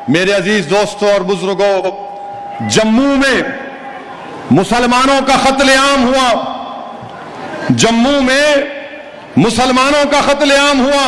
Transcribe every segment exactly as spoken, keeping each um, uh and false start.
میرے عزیز دوستوں اور بزرگوں، جموں میں مسلمانوں کا قتل عام ہوا، جموں میں مسلمانوں کا قتل عام ہوا،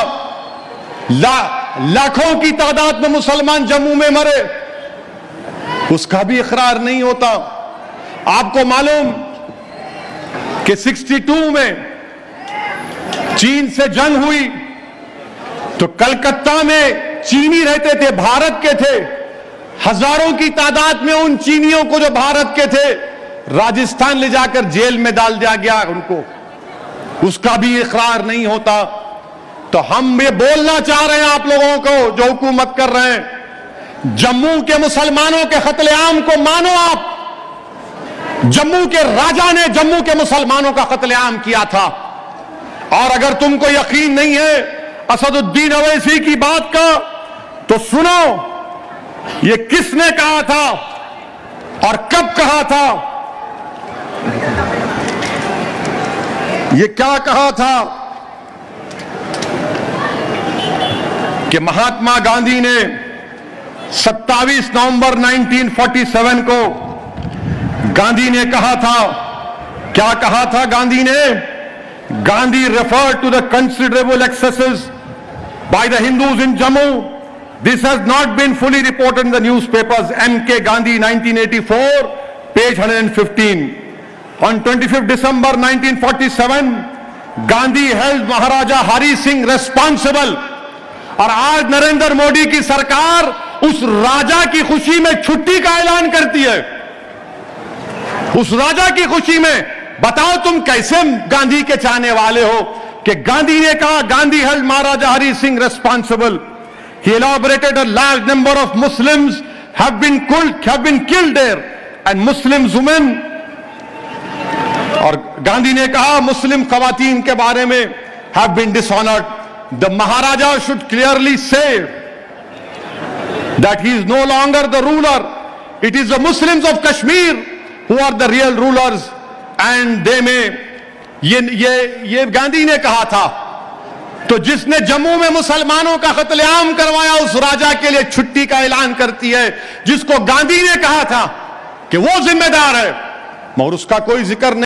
لاکھوں کی تعداد میں مسلمان جموں میں مرے، اس کا بھی اقرار نہیں ہوتا۔ آپ کو معلوم کہ سکسٹی ٹو میں چین سے جنگ ہوئی تو کلکتہ میں چینی رہتے تھے، بھارت کے تھے، ہزاروں کی تعداد میں ان چینیوں کو جو بھارت کے تھے راجستھان لے جا کر جیل میں ڈال دیا گیا ان کو، اس کا بھی اقرار نہیں ہوتا۔ تو ہم یہ بولنا چاہ رہے ہیں آپ لوگوں کو جو حکومت کر رہے ہیں، جموں کے مسلمانوں کے قتل عام کو مانو۔ آپ جموں کے راجہ نے جموں کے مسلمانوں کا قتل عام کیا تھا، اور اگر تم کو یقین نہیں ہے اسد الدین اویسی کی بات کا تو سنو، یہ کس نے کہا تھا اور کب کہا تھا؟ یہ کیا کہا تھا کہ مہاتما گاندھی نے ستائیس نومبر نائنٹین فورٹی سیون کو گاندھی نے کہا تھا، کیا کہا تھا گاندھی نے؟ Gandhi referred to the considerable excesses by the Hindus in Jammu. This has not been fully reported in the newspapers. M K Gandhi, nineteen eighty-four, page one hundred fifteen. On twenty-fifth December nineteen forty-seven, Gandhi held Maharaja Hari Singh responsible. اور آج نریندر مودی کی سرکار اس راجہ کی خوشی میں چھٹی کا اعلان کرتی ہے، اس راجہ کی خوشی میں۔ بتاؤ تم کیسے گاندھی کے چاہنے والے ہو کہ گاندھی نے کہا Gandhi held Maharaja Hari Singh responsible. He elaborated a large number of Muslims have been killed, have been killed there, and Muslim women. اور گاندھی نے کہا مسلم خواتین کے بارے میں have been dishonored. The Maharaja should clearly say that he is no longer the ruler. It is the Muslims of Kashmir who are the real rulers. And they may, یہ یہ یہ گاندھی نے کہا تھا۔ تو جس نے جموں میں مسلمانوں کا قتل عام کروایا اس راجہ کے لیے چھٹی کا اعلان کرتی ہے، جس کو گاندھی نے کہا تھا کہ وہ ذمہ دار ہے، مگر اس کا کوئی ذکر نہیں۔